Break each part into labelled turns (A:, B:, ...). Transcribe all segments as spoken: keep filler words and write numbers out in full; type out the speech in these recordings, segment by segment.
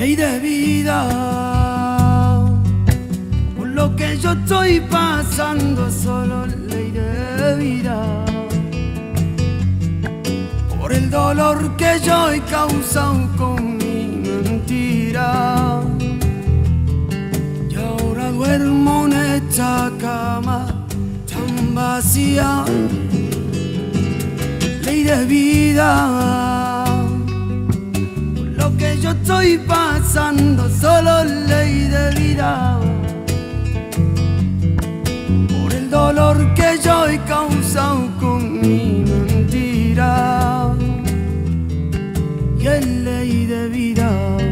A: ley de vida. Por lo que yo estoy pasando, solo ley de vida. Por el dolor que yo he causado con mi mentira. Y ahora duermo en esta cama tan vacía. Ley de vida. Por lo que yo estoy pasando, solo ley de vida. Por el dolor que yo he causado con mi mentira. Y es ley de vida.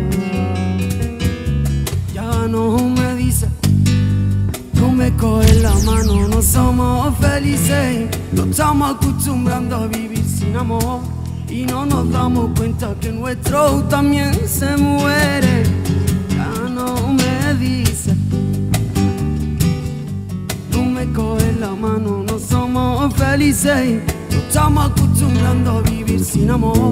A: Ya no me dice, no me coge la mano, no somos felices. Nos estamos acostumbrando a vivir sin amor y no nos damos cuenta que nuestro también se muere. Ya no me dice, no me coge la mano, no somos felices. Nos estamos acostumbrando a vivir sin amor.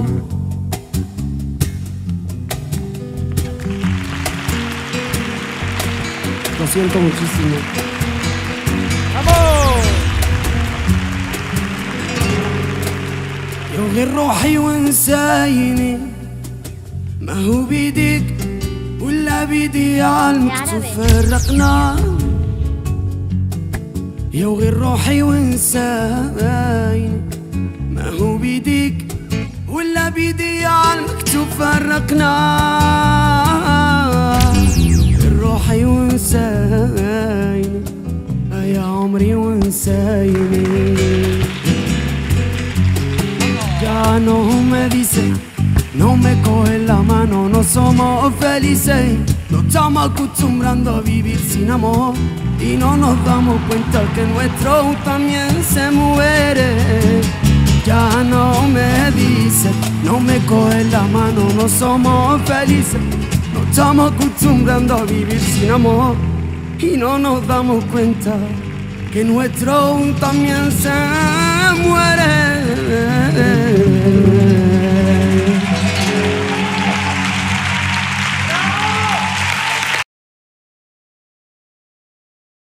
A: Lo siento muchísimo.
B: ¡Vamos!
A: يا غير روحي وانسايني، ما هو بيديك ولا بيدي عالمكتوب فرقنا. يا غير روحي وانسايني، ما هو بيديك ولا بيدي عالمكتوب فرقنا. روحي وانسايني يا عمري وانسايني. Ya no me dice, no me coge la mano, no somos felices. Nos estamos acostumbrando a vivir sin amor y no nos damos cuenta que nuestro también se muere. Ya no me dice, no me coge la mano, no somos felices. Nos estamos acostumbrando a vivir sin amor y no nos damos cuenta que nuestro también se muere.